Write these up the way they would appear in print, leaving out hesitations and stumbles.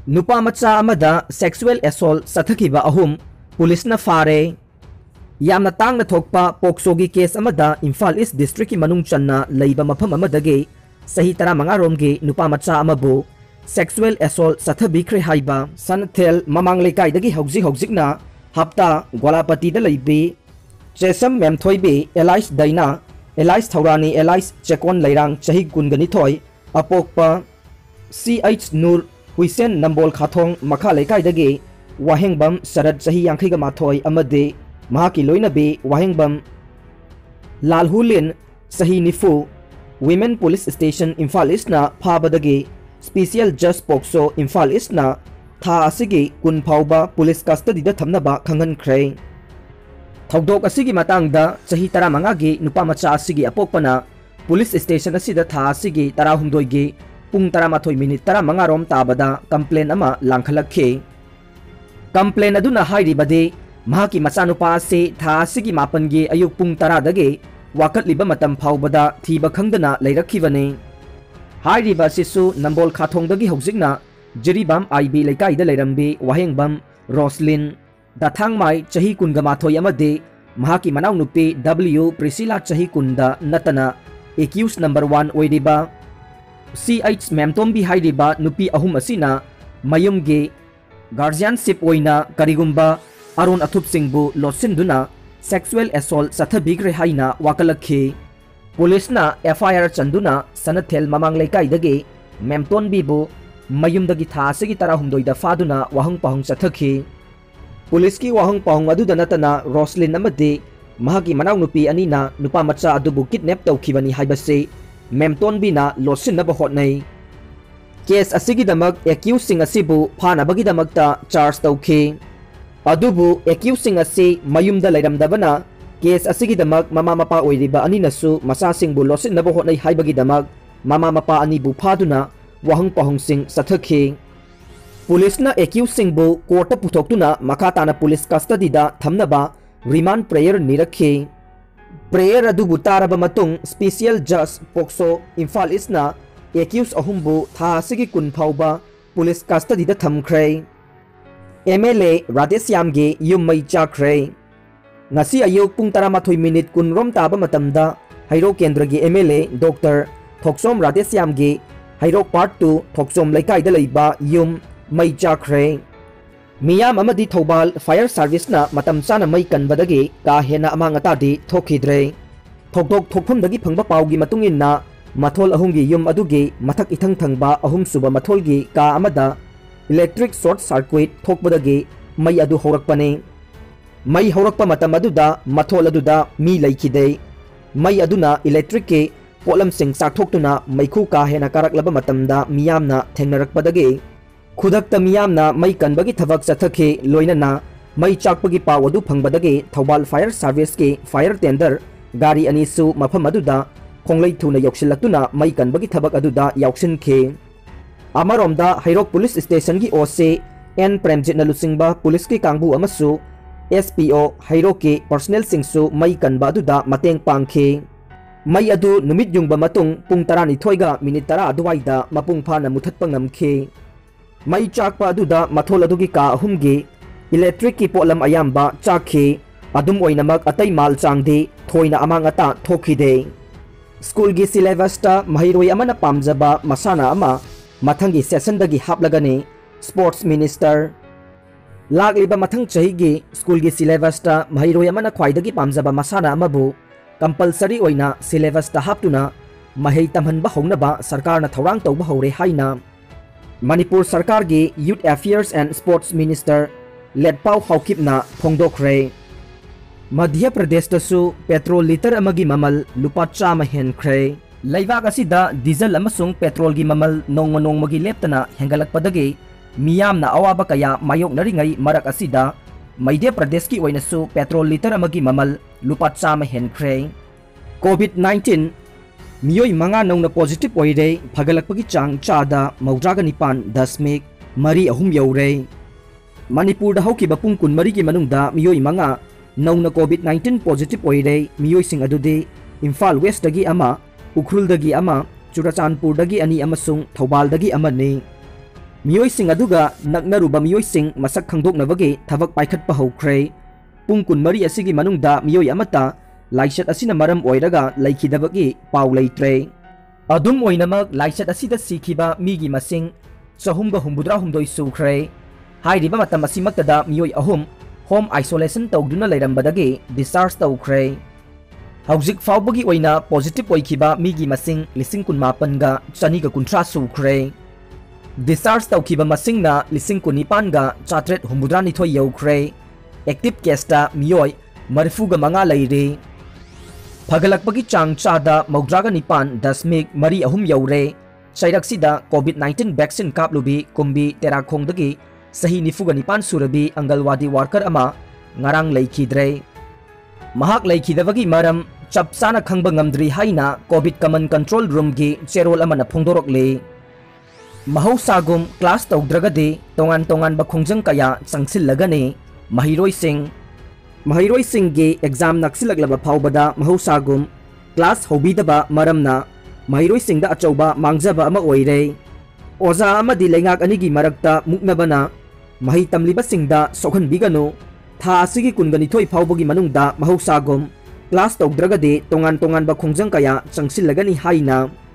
नुपा मचा अमदा sexual assault सथखिबा अहुम पुलिसना फारे यामना तांगना थोकपा पोक्सोगी केस अमदा इम्फाल ईस्ट डिस्ट्रिक्ट की मनुंग चन्ना लैबा मफम अमदगे सही तरा मंगारोमगे नुपा मचा अमबु सेक्सुअल एसोल्ट सथबिख्रे हाइबा सनथेल ममांग लेकाइदगी हौजिकना हप्ता ग्वालापति लैबी चेसम मेमथोइबी एलाइस दैना एलाइस थौरानी एलाइस चेकोन लैरांग चही कुनगनिथोय अपोकपा CH नूर हुइसेन नंबोल खाथोंग मखा लेकाइदगी वाहेंगबम शरद चही यांखैगा माथोय अमदे महाकी लोइनबी वाहेंगबम लालहुलिन सही निफु विमेन पुलिस स्टेशन इम्फाल ईस्टना फाबदगी स्पेशल जज पोक्सो इम्फाल ईस्टना था असिगी कुन फाउबा पुलिस कस्टडीदा थमनबा खंगनख्रे थौदोक असिगी मातांगदा चही तरामंगागी नुपा मचा असिगी अपोकपना पुलिस स्टेशन असिदा था असिगी तराहुमदोइगी पुंग तरामाथोय मिनिट तरामंगारोम ताबदा कंप्लेन अमा लांखलखे कंप्लेन अदुना हाइरिबदे महाकी मचानुपा से था असिगी मापनगी अयुक पुंग तरादगे वाकटलिबा मतम फाउबदा थीबा खंगदना लैरखिबने हाइरिबा सिसु नंबोल खाथोंदगी हौजिकना जिरीबाम आईबी लेकाइदा लैरंबी वाहेंगबम रोसलिन दाथांगमाई चही कुनगमाथोय अमदे महाकी मनाव नुपी W प्रिसिला चही कुंदा नतना एक्यूज नंबर 1 ओइरिबा CH मेमतोम्बी हाइरिबा नुपी अहुम असिना मयुमगे गार्जियनशिप ओइना करिगुम्बा अरुण अथुप सिंहबु लोसिंदुना सेक्सुअल एसोल्ट सथबिग्रे हाइना वाकलखी पुलिसना FIR चंदुना सनथेल ममांग लेकाइदगे मेमतोनबीबु मयुमदगी थासिगी तराहुमदोइदा फादुना वाहंग पहंग चथखी पुलिस की वाहंग पहंग अदुदा नतना रोसलिन अमदे महाकी मनाव नुपी अनिना नुपा मचा अदुबु किडनैप तौखिबनी हाइबसे मेमतोनबीना लोसिनबा होटनै केस असिगिदमक एक्यूज सिंग असिबु फानबगिदमकता चार्ज तौखी अदुबु एक्यूज सिंग असि मयुमदा लैरमदबना केस असिगिदमक ममा मपा ओइरिबा अनिनसु मसासिंगबु लोसिनबा होटनै हाइबगिदमक ममा मपा अनिबु फादुना वाहंग पहंग सिंग सथखी पुलिसना एक्यूज सिंगबु कोर्ट पुथोक्तुना मखाताना पुलिस कस्टडीदा थमनबा रिमांड प्रेयर निरखी प्रेयर अदुबु तारबा मतुंग स्पेशल जज पोक्सो इम्फाल ईस्टना एक्यूज अहुमबु था असिगी कुन फाउबा पुलिस कस्टडीदा थमख्रे MLA राधेश्यामगे युम मई चाख्रे ngasi ayuk pung 13 minute kunrom taba matamda hairo kendragi MLA Dr. Thoksom Radhesyamge hairo part 2 Thoksom laikai da leiba yum mai chakhre miyam amadi Thobal fire service na matam chana mai kanbadagi ka hena amangata di thokidre thokdok thokphum dagi phangba pawgi matungin na mathol ahumgi yum adugi mathak ithang thangba ahum suba matholgi ka amada electric short circuit thokbadagi mai adu horakpane मई हौरक्पा मतम अदुदा मथोल अदुदा मी लैखिदे मई अदुना electric के pollen सिंग साथोक्तुना मैखु का हेना कारकलबा मतमदा मियामना थेंगनरकपदगे खुदक्ता मियामना मई कनबगी थबक चथखे लोइनना मई चाकपगी पाव अदु फंगबदगे थौबाल फायर सर्विस के फायर टेंडर गाड़ी अनिसु मफम अदुदा खोंगलै थुना यौसिलक्तुना मई कनबगी थबक अदुदा याउसिनखे अमरोमदा हैरोक पुलिस स्टेशन की ओर से एन प्रेमजित लुचिंगबा पुलिस की कांगबु अमसु SPO हाइरो के पर्सनल सिंगसु मई कनबा अदुदा मतेंग पांखे मई अदु नुमित युंगबा मतुंग पुंग 12 मिनिट 10 अदुवाइदा मपुंग फाना मुथतपा ngamखे मई चाकपा अदुदा मथोल अदुगी का अहुमगे इलेक्ट्रिक की पोलम अयाम्बा चाखे अदुम ओइनमक अतै माल चांगदे थोइना अमांग अता थोखिदे स्कूल गी सिलेबसता महिरोय अमना पामजबा मसाना अमा मथंगी सेशन दगी हापलगने स्पोर्ट्स मिनिस्टर लागिबा मथंग चहीगी स्कूल की सिलेबसता महिरोय अमना ख्वाइदगी पामजबा मसाना अमबु कंपलसरी ओइना सिलेबसता हापतुना महै तमहनबा हौनबा सरकारना थौरांग तौबा हौरे हाइना मणिपुर सरकार की youth affairs and sports minister Letpao हाउकिपना फोंदोखरे मध्य प्रदेश तसु पेट्रोल लीटर अमगी ममल लुपा चामा हेनख्रे लैबाग असिदा डीजल अमसुंग पेट्रोल की ममल नोंग नोंगमगी लेप्तना हेंगलकपदगी मियामना अवाबा कया मायोकनरिंगै मरक असिदा मध्य प्रदेश की ओइनसु पेट्रोल लीटर अमगी ममल लुपा चामा हेनख्रे कोविड-19 मियोई मंगा नौना पॉजिटिव ओइरे फगलकपगी चांग चादा मौद्रागा निपान 10.3 यौरे मणिपुर दा हौकिबा पुंग 12 की मनुंगदा मियोई मंगा नौना कोविड-19 पॉजिटिव ओइरे मियोई सिंग अदुदे इम्फाल वेस्ट दगी अमा उखरुल दगी अमा चुराचानपुर दगी अनि अमसुंग थौबाल दगी अमने मियोइसिंग अदुगा नकनरुबा मियोइसिंग मसक खंगदोकनबगे थबक पाइखटपा हौख्रे पुंग कुनमरी असिगी मनुंगदा मियोइ अमता लाइसत असिना मरम ओइरगा लैखिदबगी पाउ लैत्रे अदुम ओइनमक लाइसत असिदा सिखिबा मीगी मसिंग 363 सुख्रे हाइरिबा मतम असिमक्तदा मियोइ अहुम होम आइसोलेशन तौदुना लैरंबदगी डिस्चार्ज तौख्रे हौजिक फाउबगी ओइना पॉजिटिव ओइखिबा मीगी मसिंग 19,000 चनीगा कुंथ्रा सुख्रे डिस्चार्ज तौखिबा मसिंगना 19,900 यौख्रे एक्टिव केसता मियोइ 35 लैरे फगलकपगी चांग चादा 9.9 यौरे चैरक्सिदा कोविड-19 वैक्सीन कापलुबी कुंबी तेराखोंदगी सही 9 सुरबी अंगलवादी वर्कर अमा ngarang लैखिद्रे महाक लैखिदबगी मरम चपचाना खंगबा ngamdri हाइना कोविड कमन कंट्रोल रूम की चेरोल अमना फोंदोरकले महौसागुम क्लास तौद्रगदे तोंगान तोंगान बखोंजंग कया चंगसिलगने महिरोई सिंह की एग्जाम नक्सिलगलब फाउबदा महौसागुम क्लास होबीदबा मरमना महिरोई सिंह अचौबा मांगजबा अमा ओइरे ओजा अमदी लेंगाक अनिगी मरक्ता मुक्नबना मही तमलिबा सिंहदा सोखनबिगनो था असिगी कुनगनिथोई फाउबगी मनुंगदा महौसागुम क्लास तौद्रगदे तोंगान तोंगान बखोंजंग कया चंगसिलगनी हाइना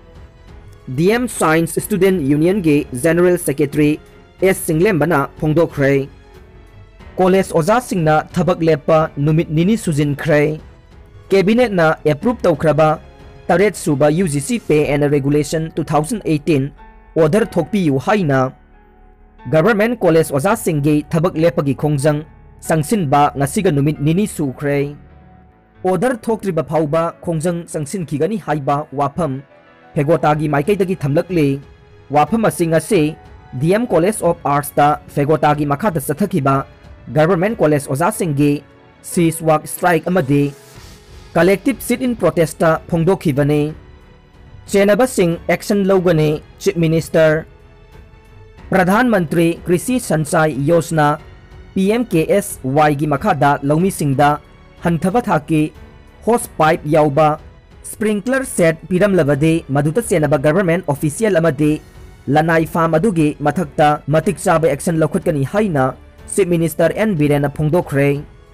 DM साइंस स्टूडेंट यूनियन के जनरल सेक्रेटरी एस सिंगलेम्बना फोंदोख्रे कॉलेज ओजा सिंगना थबक लेपा नुमित निनी सुजिनख्रे कैबिनेट ना एप्रूव तौख्रबा तरेट सुबा UGC pay and regulation 2018 order थोकपियु हाइना गवर्नमेंट कॉलेज ओजा सिंगे थबक लेपगी खोंजंग संगसिनबा ngasiga नुमित निनी सुख्रे ऑर्डर थोक्रिबा फाउबा खोंजंग संगसिनखिगनी हाइबा वाफम फेगोतागी माइकैदगी थमलकले वाफम असिंग असे DM कॉलेज ऑफ आर्ट्स ता फेगोतागी मखादा सथखिबा गवर्नमेंट कॉलेज ओजा सिंगे सीज वर्क स्ट्राइक अमदे कलेक्टिव सिट इन प्रोटेस्ट फोंदोखिबने चेनबा सिंह एक्शन लौगने चीफ मिनिस्टर प्रधानमंत्री कृषि संचाई योजना PMKSY की मखादा लौमी सिंगदा हंथबा थाकी होस पाइप याउबा स्प्रिंकलर सेट पिरमलबदे मधुता चेनबा गवर्नमेंट ऑफिशियल अमदे लनाई फार्म अदुगे मथक्ता मतिक चाबा एक्शन लौखटकनी हाइना चीफ मिनिस्टर N Biren फोंदोख्रे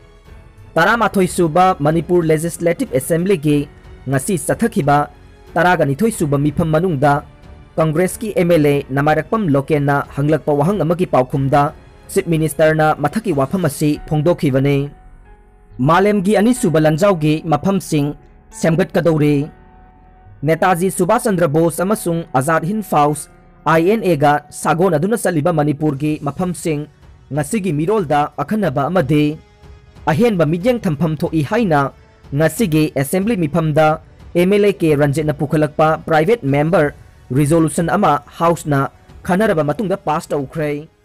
18 सुबा मणिपुर लेजिस्लेटिव असेंबली की ngasi सथखिबा 12 सुबा मिफम मनुंगदा कांग्रेस की MLA नमारकपम लोकेना हंगलकपा वहंग अमगी पाउखुमदा चीफ मिनिस्टर ना मथकी वाफम असि फोंदोखिबने मालेमगी अनि सुबा लंजाउगी मफम सिंह सेमगटकदौरे नेताजी सुभाष चंद्र बोस अमसुंग आजाद हिंद फौज INA गा सागोन अदुना चलिबा मणिपुर की मफम सिंह ngasiगी मिरोलदा अखनबा अमदे अहेनबा मिजेंग थमफम थोई हाइना ngasiगी असेंबली मिफमदा MLA के रंजितना पुखलकपा प्राइवेट मेंबर रिजोल्यूशन अमा हाउस ना खनरबा मतुंगदा पास तौख्रे।